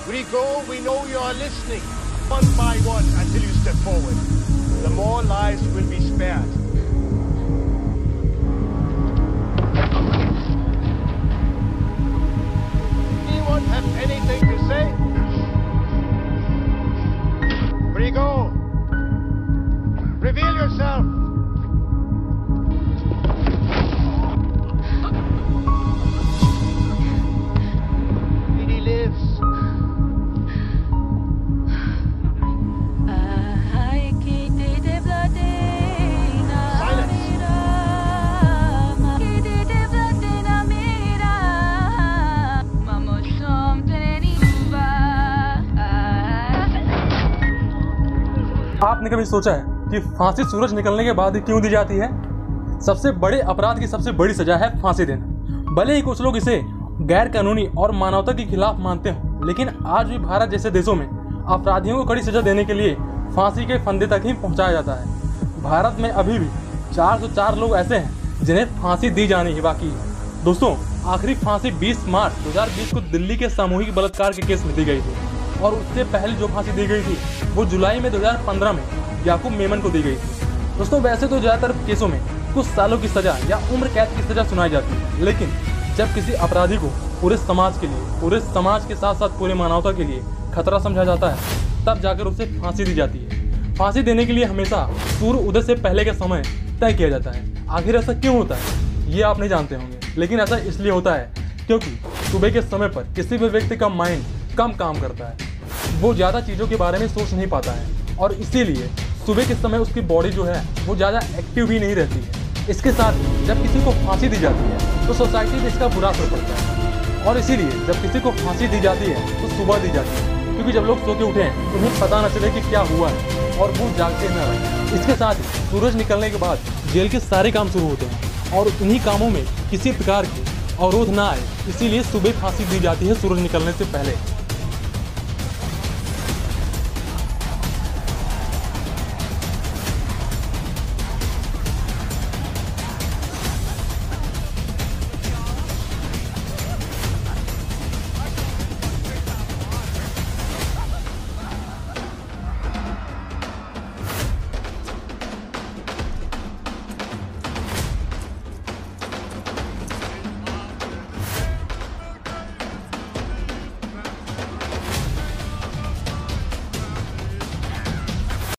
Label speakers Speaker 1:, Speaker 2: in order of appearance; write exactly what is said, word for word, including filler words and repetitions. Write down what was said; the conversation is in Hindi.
Speaker 1: Rico, we know you are listening. One by one until you step forward. The more lives will be spared. Anyone have anything to say? Rico, reveal yourself. He lives.
Speaker 2: आपने कभी सोचा है कि फांसी सूरज निकलने के बाद ही क्यों दी जाती है? सबसे बड़े अपराध की सबसे बड़ी सजा है फांसी देना। भले ही कुछ लोग इसे गैर कानूनी और मानवता के खिलाफ मानते हो, लेकिन आज भी भारत जैसे देशों में अपराधियों को कड़ी सजा देने के लिए फांसी के फंदे तक ही पहुंचाया जाता है। भारत में अभी भी चार सौ चार लोग ऐसे हैं जिन्हें फांसी दी जानी ही बाकी है। दोस्तों, आखिरी फांसी बीस मार्च दो हज़ार बीस को दिल्ली के सामूहिक बलात्कार के केस में दी गई थी, और उससे पहले जो फांसी दी गई थी वो जुलाई में दो हज़ार पंद्रह में याकूब मेमन को दी गई थी। दोस्तों, वैसे तो ज़्यादातर केसों में कुछ सालों की सजा या उम्र कैद की सजा सुनाई जाती है, लेकिन जब किसी अपराधी को पूरे समाज के लिए, पूरे समाज के साथ साथ पूरे मानवता के लिए खतरा समझा जाता है, तब जाकर उसे फांसी दी जाती है। फांसी देने के लिए हमेशा सूर्य उदय से पहले का समय तय किया जाता है। आखिर ऐसा क्यों होता है ये आप नहीं जानते होंगे, लेकिन ऐसा इसलिए होता है क्योंकि सुबह के समय पर किसी भी व्यक्ति का माइंड कम काम करता है, वो ज़्यादा चीज़ों के बारे में सोच नहीं पाता है, और इसीलिए सुबह के समय उसकी बॉडी जो है वो ज़्यादा एक्टिव भी नहीं रहती है। इसके साथ ही जब किसी को फांसी दी जाती है तो सोसाइटी में इसका बुरा असर पड़ता है, और इसीलिए जब किसी को फांसी दी जाती है तो सुबह दी जाती है, क्योंकि जब लोग सो के उठें तो उन्हें पता न चले कि क्या हुआ है और वो जागते न रहें। इसके साथ ही सूरज निकलने के बाद जेल के सारे काम शुरू होते हैं, और उन्हीं कामों में किसी प्रकार की अवरोध ना आए, इसीलिए सुबह फांसी दी जाती है सूरज निकलने से पहले।